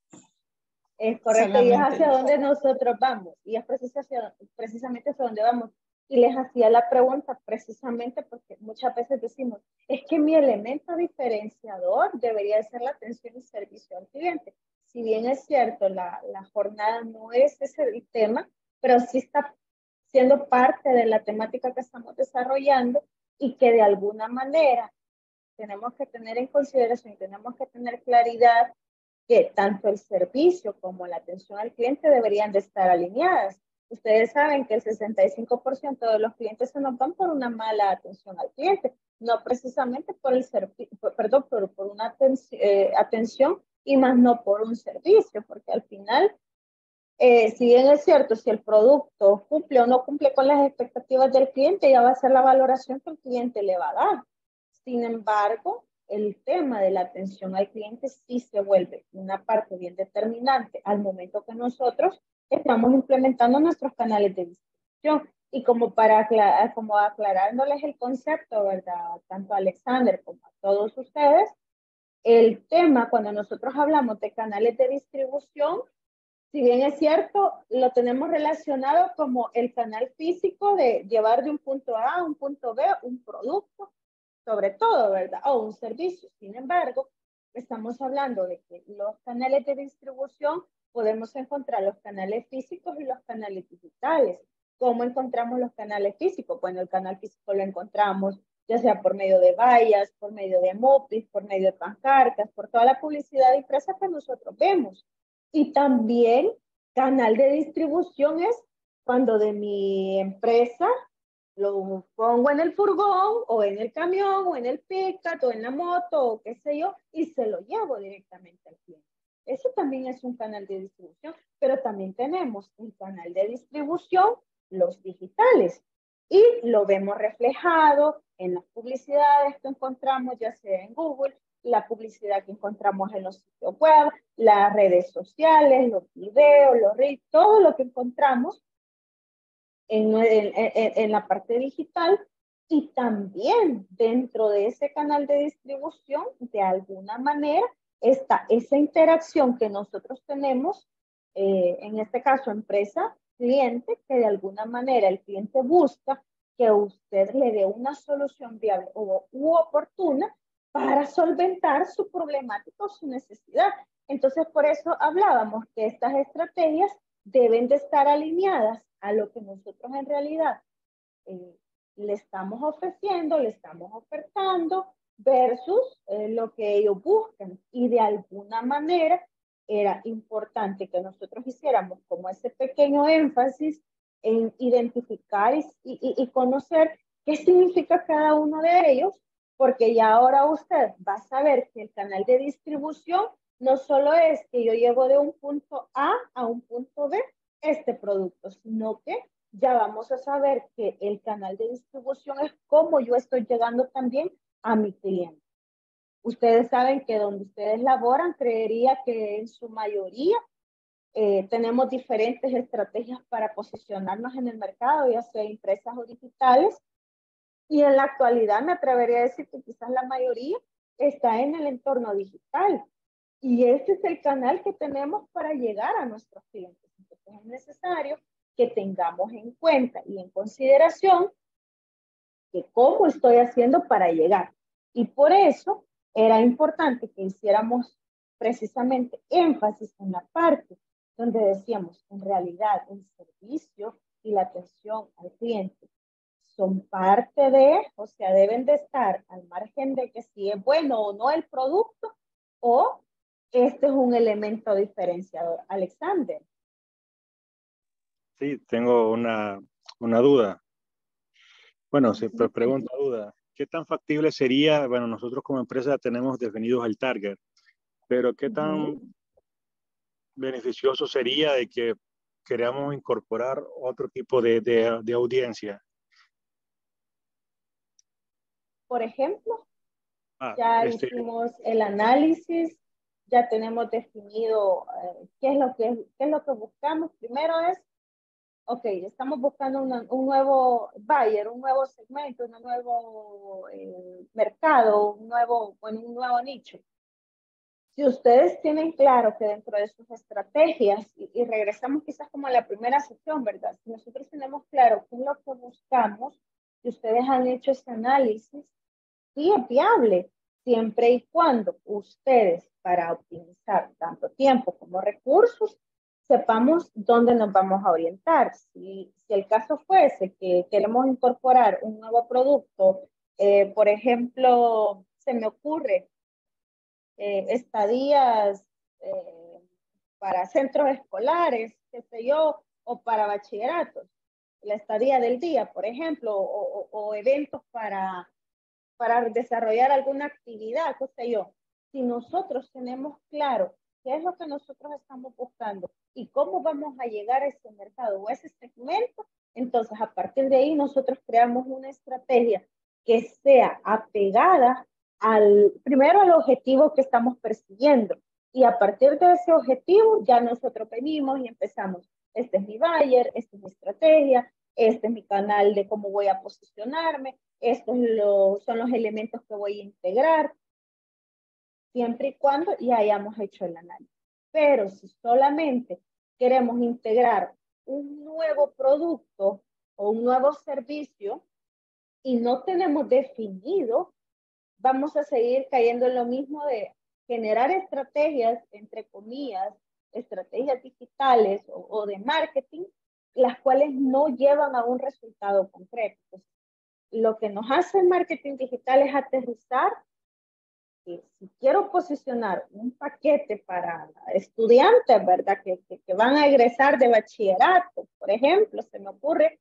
Es correcto, Solamente. y es hacia donde nosotros vamos, y es precisamente, precisamente hacia donde vamos. Y les hacía la pregunta precisamente porque muchas veces decimos, es que mi elemento diferenciador debería ser la atención y servicio al cliente. Si bien es cierto, la, la jornada no es ese el tema, pero sí está siendo parte de la temática que estamos desarrollando y que de alguna manera tenemos que tener en consideración, tenemos que tener claridad que tanto el servicio como la atención al cliente deberían de estar alineadas. Ustedes saben que el sesenta y cinco por ciento de los clientes se nos van por una mala atención al cliente, no precisamente por el servicio, perdón, por, por una aten eh, atención y más no por un servicio, porque al final, eh, si bien es cierto, si el producto cumple o no cumple con las expectativas del cliente, ya va a ser la valoración que el cliente le va a dar. Sin embargo, el tema de la atención al cliente sí se vuelve una parte bien determinante al momento que nosotros estamos implementando nuestros canales de distribución. Y como para aclarar, como aclarándoles el concepto, ¿verdad? Tanto a Alexander como a todos ustedes, el tema cuando nosotros hablamos de canales de distribución, si bien es cierto, lo tenemos relacionado como el canal físico de llevar de un punto A a un punto B un producto, sobre todo, ¿verdad? O un servicio. Sin embargo, estamos hablando de que los canales de distribución podemos encontrar los canales físicos y los canales digitales. ¿Cómo encontramos los canales físicos? Bueno, el canal físico lo encontramos ya sea por medio de vallas, por medio de mopis, por medio de pancartas, por toda la publicidad impresa que nosotros vemos. Y también canal de distribución es cuando de mi empresa lo pongo en el furgón o en el camión o en el pickup o en la moto o qué sé yo y se lo llevo directamente al cliente. Eso también es un canal de distribución, pero también tenemos un canal de distribución, los digitales, y lo vemos reflejado en las publicidades que encontramos ya sea en Google, la publicidad que encontramos en los sitios web, las redes sociales, los videos, los reels, todo lo que encontramos En, en, en la parte digital y también dentro de ese canal de distribución, de alguna manera, está esa interacción que nosotros tenemos, eh, en este caso empresa, cliente, que de alguna manera el cliente busca que usted le dé una solución viable o u oportuna para solventar su problemática o su necesidad. Entonces, por eso hablábamos que estas estrategias deben de estar alineadas a lo que nosotros en realidad eh, le estamos ofreciendo, le estamos ofertando versus eh, lo que ellos buscan. Y de alguna manera era importante que nosotros hiciéramos como ese pequeño énfasis en identificar y, y, y conocer qué significa cada uno de ellos, porque ya ahora usted va a saber que el canal de distribución no solo es que yo llevo de un punto A a un punto B este producto, sino que ya vamos a saber que el canal de distribución es cómo yo estoy llegando también a mi cliente. Ustedes saben que donde ustedes laboran, creería que en su mayoría eh, tenemos diferentes estrategias para posicionarnos en el mercado, ya sea impresas o digitales. Y en la actualidad me atrevería a decir que quizás la mayoría está en el entorno digital. Y ese es el canal que tenemos para llegar a nuestros clientes. Entonces es necesario que tengamos en cuenta y en consideración que cómo estoy haciendo para llegar. Y por eso era importante que hiciéramos precisamente énfasis en la parte donde decíamos, en realidad, el servicio y la atención al cliente son parte de, o sea, deben de estar al margen de que si es bueno o no el producto, o este es un elemento diferenciador. Alexander. Sí, tengo una, una duda. Bueno, se pre pregunta duda. ¿Qué tan factible sería? Bueno, nosotros como empresa tenemos definidos el target, pero ¿qué tan uh-huh. beneficioso sería de que queramos incorporar otro tipo de, de, de audiencia? Por ejemplo, ah, ya este... hicimos el análisis, ya tenemos definido eh, qué, es lo que, qué es lo que buscamos. Primero es, ok, estamos buscando una, un nuevo buyer, un nuevo segmento, un nuevo eh, mercado, un nuevo, bueno, un nuevo nicho. Si ustedes tienen claro que dentro de sus estrategias, y, y regresamos quizás como a la primera sesión, ¿verdad? Si nosotros tenemos claro qué es lo que buscamos, si ustedes han hecho ese análisis, sí es viable, siempre y cuando ustedes, para optimizar tanto tiempo como recursos, sepamos dónde nos vamos a orientar. Si, si el caso fuese que queremos incorporar un nuevo producto, eh, por ejemplo, se me ocurre eh, estadías eh, para centros escolares, qué sé yo, o para bachilleratos, la estadía del día, por ejemplo, o, o, o eventos para, para desarrollar alguna actividad, qué sé yo. Si nosotros tenemos claro qué es lo que nosotros estamos buscando y cómo vamos a llegar a ese mercado o a ese segmento, entonces a partir de ahí nosotros creamos una estrategia que sea apegada al, primero al objetivo que estamos persiguiendo, y a partir de ese objetivo ya nosotros venimos y empezamos, este es mi buyer, esta es mi estrategia, este es mi canal de cómo voy a posicionarme, estos lo, son los elementos que voy a integrar, siempre y cuando ya hayamos hecho el análisis. Pero si solamente queremos integrar un nuevo producto o un nuevo servicio y no tenemos definido, vamos a seguir cayendo en lo mismo de generar estrategias, entre comillas, estrategias digitales o, o de marketing, las cuales no llevan a un resultado concreto. Entonces, lo que nos hace el marketing digital es aterrizar que si quiero posicionar un paquete para estudiantes, ¿verdad? Que, que, que van a egresar de bachillerato, por ejemplo, se me ocurre,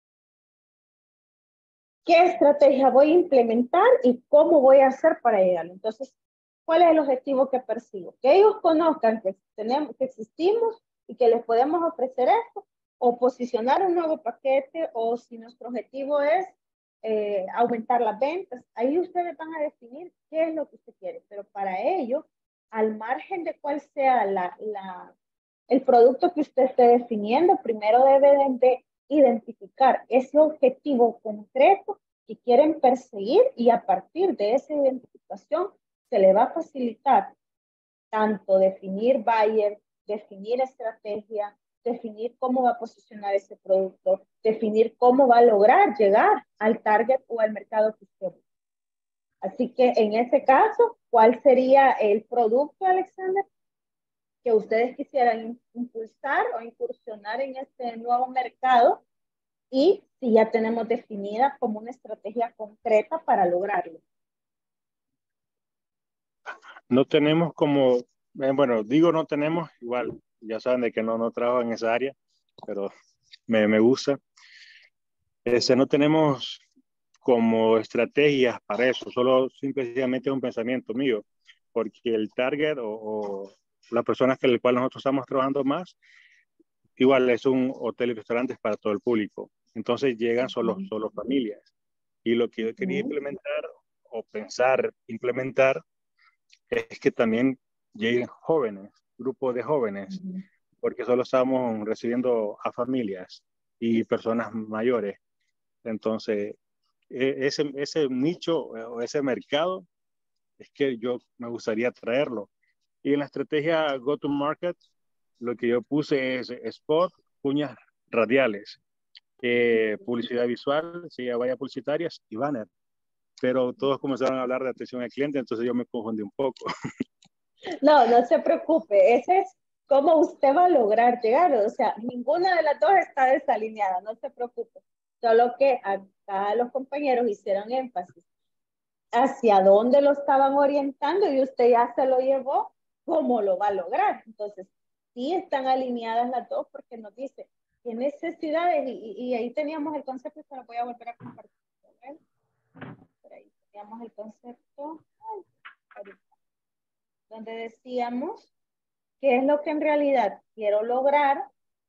¿qué estrategia voy a implementar y cómo voy a hacer para llegar? Entonces, ¿cuál es el objetivo que persigo? Que ellos conozcan que, tenemos, que existimos y que les podemos ofrecer esto, o posicionar un nuevo paquete, o si nuestro objetivo es eh, aumentar las ventas. Ahí ustedes van a definir qué es lo que usted quiere, pero para ello, al margen de cuál sea la, la, el producto que usted esté definiendo, primero deben de identificar ese objetivo concreto que quieren perseguir, y a partir de esa identificación se le va a facilitar tanto definir buyer, definir estrategia, definir cómo va a posicionar ese producto, definir cómo va a lograr llegar al target o al mercado que usted busca. Así que en ese caso, ¿cuál sería el producto, Alexander, que ustedes quisieran impulsar o incursionar en este nuevo mercado? Y si ya tenemos definida como una estrategia concreta para lograrlo. No tenemos como, eh, bueno, digo no tenemos, igual, ya saben de que no, no trabajo en esa área, pero me, me gusta. Este, no tenemos como estrategias para eso, solo simplemente un pensamiento mío, porque el target o, o las personas con las cuales nosotros estamos trabajando más, igual es un hotel y restaurantes para todo el público. Entonces llegan solo, solo familias. Y lo que yo quería implementar o pensar implementar es que también lleguen jóvenes, grupos de jóvenes, porque solo estamos recibiendo a familias y personas mayores. Entonces, ese, ese nicho o ese mercado es que yo me gustaría traerlo. Y en la estrategia Go to Market, lo que yo puse es spot, cuñas radiales, eh, publicidad visual, sí, vallas publicitarias y banner. Pero todos comenzaron a hablar de atención al cliente, entonces yo me confundí un poco. No, no se preocupe. Ese es cómo usted va a lograr llegar. O sea, ninguna de las dos está desalineada, no se preocupe. Solo que acá los compañeros hicieron énfasis hacia dónde lo estaban orientando y usted ya se lo llevó, ¿cómo lo va a lograr? Entonces, sí están alineadas las dos porque nos dice qué necesidades, y, y ahí teníamos el concepto, se lo voy a volver a compartir. ¿Ven? Por ahí teníamos el concepto, ay, donde decíamos qué es lo que en realidad quiero lograr.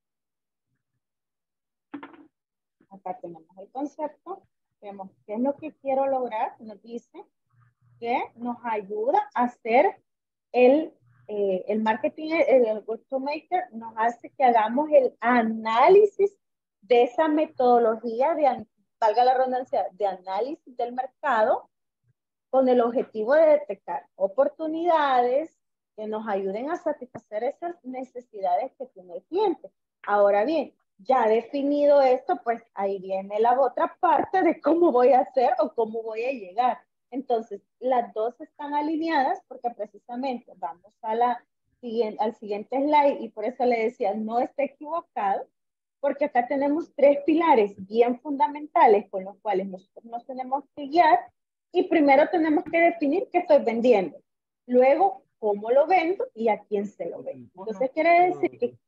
Acá tenemos el concepto, vemos qué es lo que quiero lograr, nos dice que nos ayuda a hacer el, eh, el marketing, el, el go-to-maker nos hace que hagamos el análisis de esa metodología de, valga la redundancia, de análisis del mercado con el objetivo de detectar oportunidades que nos ayuden a satisfacer esas necesidades que tiene el cliente. Ahora bien, ya definido esto, pues ahí viene la otra parte de cómo voy a hacer o cómo voy a llegar. Entonces, las dos están alineadas porque precisamente vamos a la, al siguiente slide y por eso le decía, no esté equivocado, porque acá tenemos tres pilares bien fundamentales con los cuales nosotros nos tenemos que guiar y primero tenemos que definir qué estoy vendiendo. Luego, cómo lo vendo y a quién se lo vendo. Entonces, quiere decir que...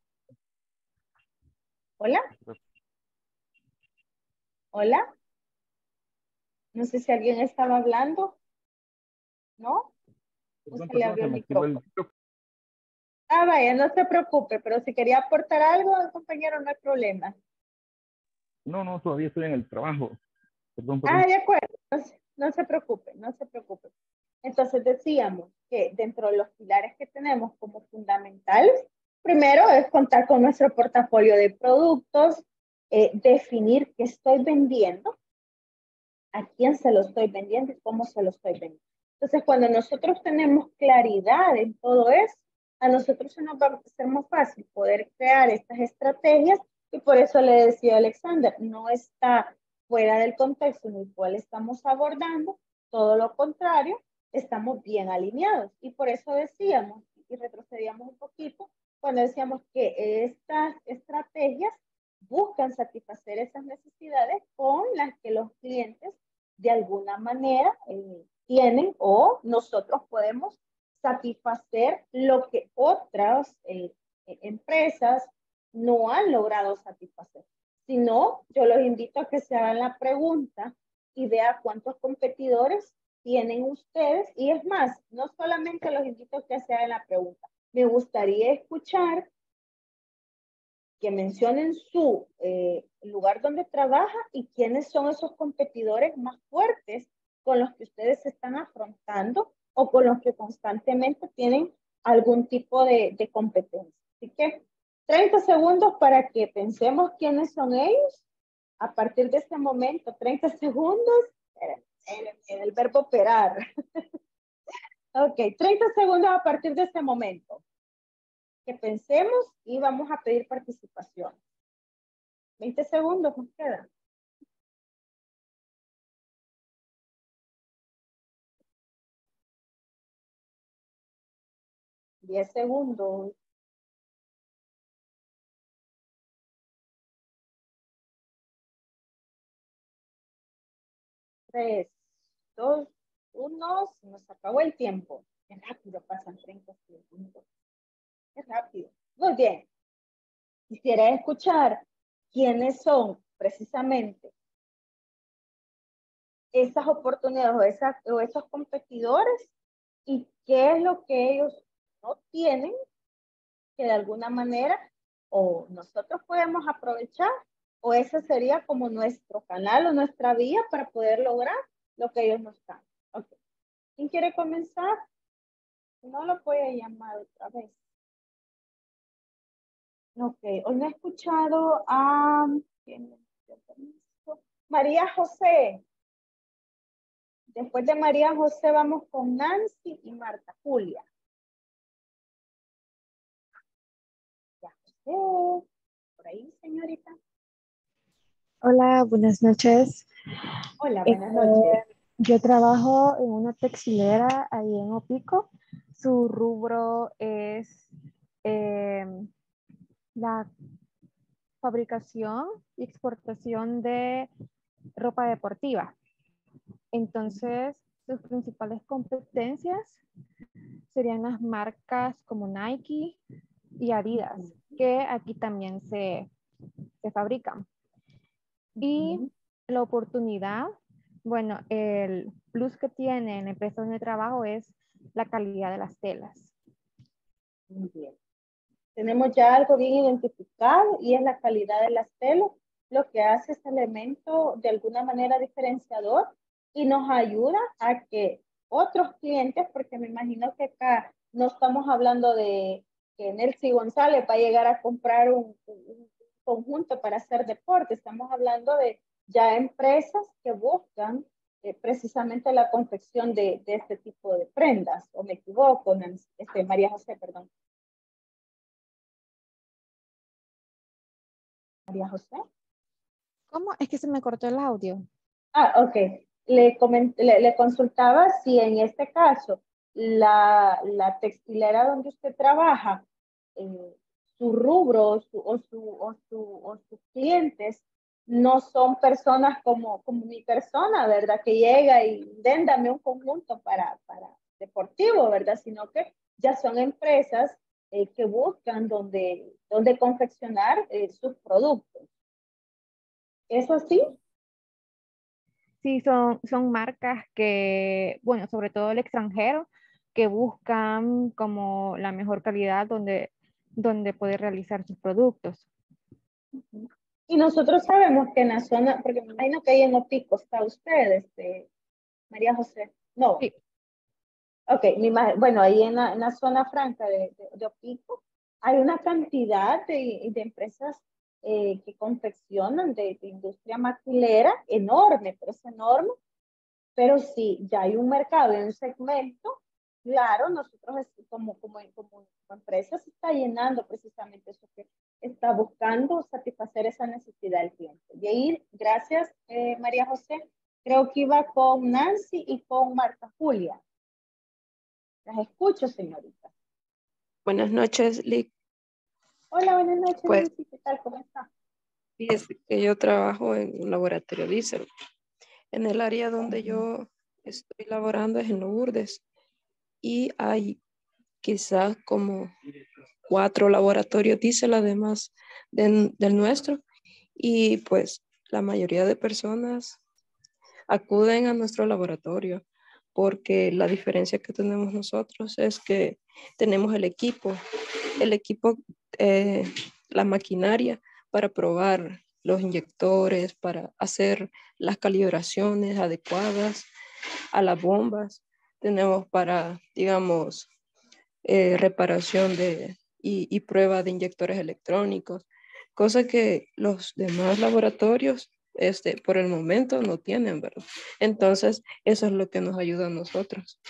¿Hola? ¿Hola? No sé si alguien estaba hablando. ¿No? ¿O se le abrió el micrófono? Ah, vaya, no se preocupe, pero si quería aportar algo, compañero, no hay problema. No, no, todavía estoy en el trabajo. Perdón, perdón. Ah, de acuerdo. No se, no se preocupe, no se preocupe. Entonces decíamos que dentro de los pilares que tenemos como fundamentales, primero es contar con nuestro portafolio de productos, eh, definir qué estoy vendiendo, a quién se lo estoy vendiendo y cómo se lo estoy vendiendo. Entonces, cuando nosotros tenemos claridad en todo eso, a nosotros se nos va a ser más fácil poder crear estas estrategias y por eso le decía a Alexander, no está fuera del contexto en el cual estamos abordando, todo lo contrario, estamos bien alineados y por eso decíamos y retrocedíamos un poquito cuando decíamos que estas estrategias buscan satisfacer esas necesidades con las que los clientes de alguna manera eh, tienen o nosotros podemos satisfacer lo que otras eh, empresas no han logrado satisfacer. Si no, yo los invito a que se hagan la pregunta y vean cuántos competidores tienen ustedes. Y es más, no solamente los invito a que se hagan la pregunta, me gustaría escuchar que mencionen su eh, lugar donde trabaja y quiénes son esos competidores más fuertes con los que ustedes se están afrontando o con los que constantemente tienen algún tipo de, de competencia. Así que treinta segundos para que pensemos quiénes son ellos. A partir de este momento, treinta segundos, en el verbo operar. Ok, treinta segundos a partir de este momento. Que pensemos y vamos a pedir participación. veinte segundos nos quedan. diez segundos. tres, dos, uno. Se nos acabó el tiempo. Qué rápido pasan treinta segundos. Qué rápido. Muy bien. Quisiera escuchar quiénes son precisamente esas oportunidades o, esas, o esos competidores y qué es lo que ellos no tienen que de alguna manera o nosotros podemos aprovechar o ese sería como nuestro canal o nuestra vía para poder lograr lo que ellos nos dan. Okay. ¿Quién quiere comenzar? No lo voy a llamar otra vez. Ok, hoy no he escuchado a María José. Después de María José vamos con Nancy y Marta Julia. Ya José, por ahí, señorita. Hola, buenas noches. Hola, buenas eh, noches. Yo trabajo en una textilera ahí en Opico. su rubro es eh, la fabricación y exportación de ropa deportiva. Entonces, sus principales competencias serían las marcas como Nike y Adidas, que aquí también se, se fabrican. Y la oportunidad, bueno, el plus que tiene en la empresa donde trabajo es la calidad de las telas. Muy bien. Tenemos ya algo bien identificado y es la calidad de las telas, lo que hace este elemento de alguna manera diferenciador y nos ayuda a que otros clientes, porque me imagino que acá no estamos hablando de que Nelcy González va a llegar a comprar un, un conjunto para hacer deporte, estamos hablando de ya empresas que buscan eh, precisamente la confección de, de este tipo de prendas, o me equivoco, Nancy, este, María José, perdón. María José. ¿Cómo? Es que se me cortó el audio. Ah, ok. Le, le, le consultaba si en este caso la, la textilera donde usted trabaja, eh, su rubro o, su, o, su, o, su, o sus clientes no son personas como, como mi persona, ¿verdad? Que llega y véndame un conjunto para, para deportivo, ¿verdad? Sino que ya son empresas eh, que buscan donde, donde confeccionar eh, sus productos. ¿Es así? Sí, son, son marcas que, bueno, sobre todo el extranjero, que buscan como la mejor calidad donde, donde poder realizar sus productos. Y nosotros sabemos que en la zona, porque me imagino que ahí en Opico está usted, este, María José. No. Sí. Ok, mi, bueno, ahí en la, en la zona franca de, de, de Opico hay una cantidad de, de empresas eh, que confeccionan de, de industria maquilera enorme, pero es enorme. Pero sí, ya hay un mercado y un segmento. Claro, nosotros como, como, como empresa se está llenando precisamente eso que está buscando satisfacer esa necesidad del cliente. De ahí, gracias, eh, María José. Creo que iba con Nancy y con Marta Julia. Las escucho, señorita. Buenas noches, Lick. Hola, buenas noches, Pues, Nancy. ¿Qué tal? ¿Cómo está? fíjese que yo trabajo en un laboratorio diésel. En el área donde yo estoy laborando es en Lourdes. Y hay quizás como cuatro laboratorios diésel además de, del nuestro. Y pues la mayoría de personas acuden a nuestro laboratorio porque la diferencia que tenemos nosotros es que tenemos el equipo, el equipo, eh, la maquinaria para probar los inyectores, para hacer las calibraciones adecuadas a las bombas. Tenemos para, digamos, eh, reparación de, y, y prueba de inyectores electrónicos, cosa que los demás laboratorios este, por el momento no tienen, ¿verdad? Entonces, eso es lo que nos ayuda a nosotros.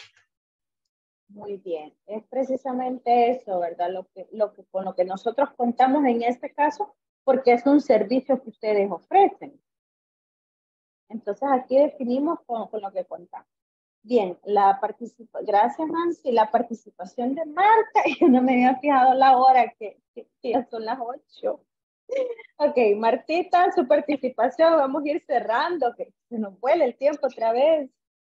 Muy bien, es precisamente eso, ¿verdad? Lo que, lo que, con lo que nosotros contamos en este caso, porque es un servicio que ustedes ofrecen. Entonces, aquí definimos con, con lo que contamos. Bien, la participación, gracias Nancy, la participación de Marta, yo no me había fijado la hora, que, que, que ya son las ocho. Ok, Martita, su participación, vamos a ir cerrando, que se nos vuela el tiempo otra vez.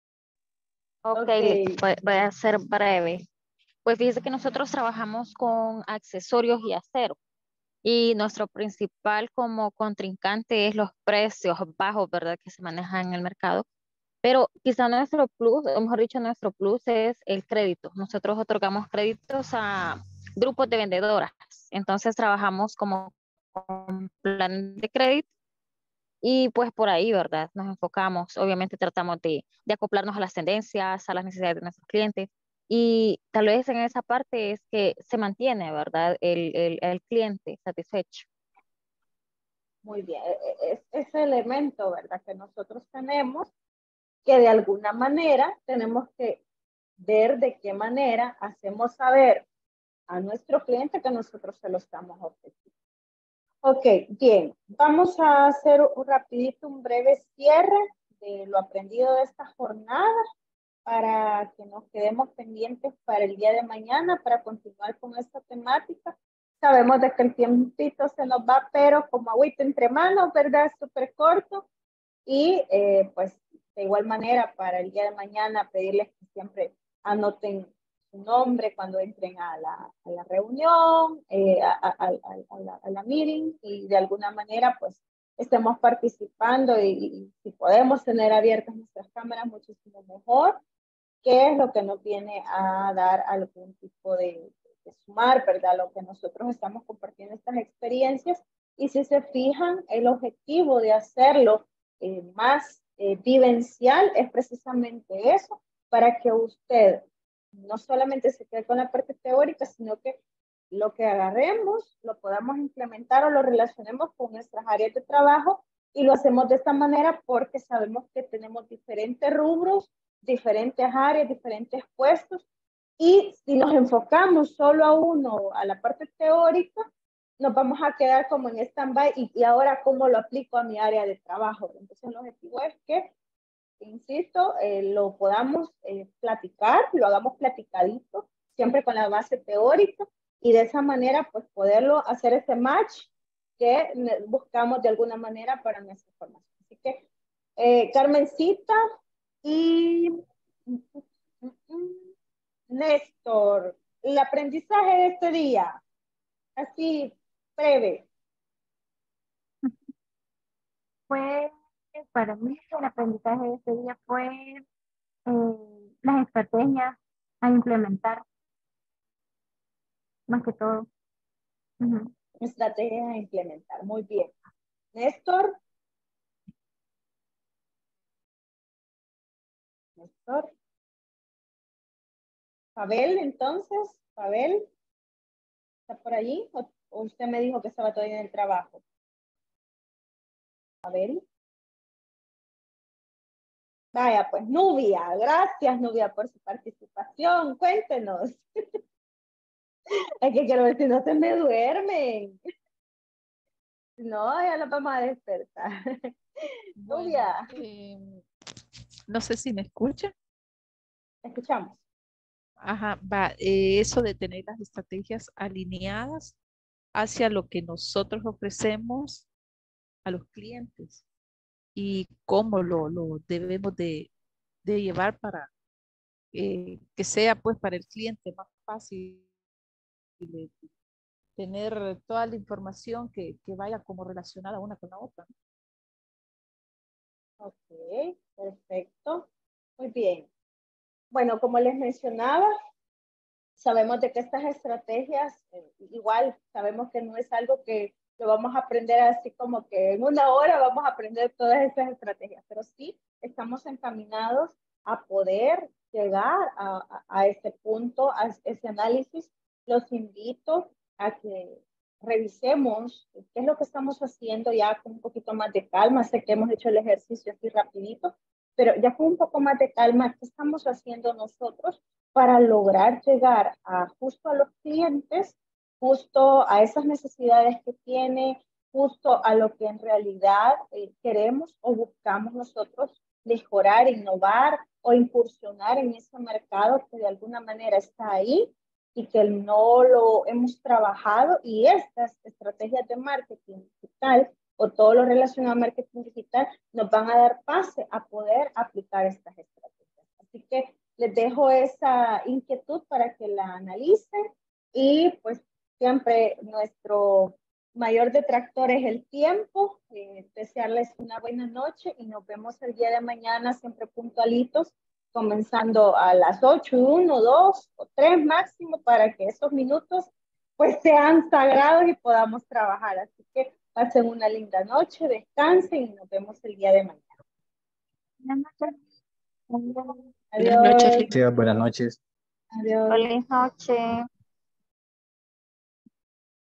Ok, Okay. Voy, voy a ser breve. Pues fíjese que nosotros trabajamos con accesorios y acero. Y nuestro principal como contrincante es los precios bajos, ¿verdad? Que se manejan en el mercado. Pero quizá nuestro plus, o mejor dicho, nuestro plus es el crédito. Nosotros otorgamos créditos a grupos de vendedoras. Entonces trabajamos como con plan de crédito y pues por ahí, ¿verdad? Nos enfocamos. Obviamente tratamos de, de acoplarnos a las tendencias, a las necesidades de nuestros clientes. Y tal vez en esa parte es que se mantiene, ¿verdad? El, el, el cliente satisfecho. Muy bien, es ese elemento, ¿verdad? Que nosotros tenemos, que de alguna manera tenemos que ver de qué manera hacemos saber a nuestro cliente que nosotros se lo estamos ofreciendo. Ok, bien, vamos a hacer un rapidito, un breve cierre de lo aprendido de esta jornada. para que nos quedemos pendientes para el día de mañana, para continuar con esta temática. Sabemos de que el tiempito se nos va, pero como agüita entre manos, ¿verdad? Es súper corto. Y eh, pues de igual manera para el día de mañana pedirles que siempre anoten su nombre cuando entren a la, a la reunión, eh, a, a, a, a, la, a la meeting, y de alguna manera pues estemos participando y, y si podemos tener abiertas nuestras cámaras muchísimo mejor, que es lo que nos viene a dar algún tipo de, de sumar, ¿verdad? Lo que nosotros estamos compartiendo estas experiencias, y si se fijan, el objetivo de hacerlo eh, más eh, vivencial es precisamente eso, para que usted no solamente se quede con la parte teórica, sino que lo que agarremos lo podamos implementar o lo relacionemos con nuestras áreas de trabajo, y lo hacemos de esta manera porque sabemos que tenemos diferentes rubros, diferentes áreas, diferentes puestos, y si nos enfocamos solo a uno, a la parte teórica, nos vamos a quedar como en stand-by y, y ahora cómo lo aplico a mi área de trabajo. Entonces el objetivo es que, insisto, eh, lo podamos eh, platicar, lo hagamos platicadito, siempre con la base teórica, y de esa manera pues poderlo hacer ese match que buscamos de alguna manera para nuestra formación. Así que, eh, Carmencita y Néstor, el aprendizaje de este día, así breve. Fue, para mí, el aprendizaje de este día fue eh, las estrategias a implementar, más que todo. Uh-huh. Estrategias a implementar, muy bien. Néstor. Néstor. Pavel, entonces, Pavel, ¿está por allí? ¿O, o usted me dijo que estaba todavía en el trabajo? Pavel. Vaya, pues, Nubia, gracias, Nubia, por su participación. Cuéntenos. Es que quiero ver si no se me duermen. No, ya los vamos a despertar. Bueno, Nubia. Eh, no sé si me escucha. Escuchamos. Ajá, va, eh, eso de tener las estrategias alineadas hacia lo que nosotros ofrecemos a los clientes y cómo lo, lo debemos de, de llevar para eh, que sea pues para el cliente más fácil de tener toda la información que, que vaya como relacionada una con la otra. Ok, perfecto. Muy bien. Bueno, como les mencionaba, sabemos de que estas estrategias, eh, igual sabemos que no es algo que lo vamos a aprender así como que en una hora vamos a aprender todas estas estrategias, pero sí estamos encaminados a poder llegar a, a, a ese punto, a ese análisis. Los invito a que revisemos qué es lo que estamos haciendo ya con un poquito más de calma. Sé que hemos hecho el ejercicio así rapidito, pero ya con un poco más de calma, ¿qué estamos haciendo nosotros para lograr llegar a justo a los clientes, justo a esas necesidades que tiene, justo a lo que en realidad eh, queremos o buscamos nosotros mejorar, innovar o incursionar en ese mercado que de alguna manera está ahí y que no lo hemos trabajado? Y estas estrategias de marketing digital o todo lo relacionado a marketing digital nos van a dar pase a poder aplicar estas estrategias. Así que les dejo esa inquietud para que la analicen, y pues siempre nuestro mayor detractor es el tiempo. Eh, desearles una buena noche y nos vemos el día de mañana siempre puntualitos, comenzando a las ocho, uno, dos o tres máximo, para que esos minutos pues sean sagrados y podamos trabajar. Así que pasen una linda noche, descansen y nos vemos el día de mañana. Buenas noches. Adiós. Sí, buenas noches. Adiós. Feliz noche.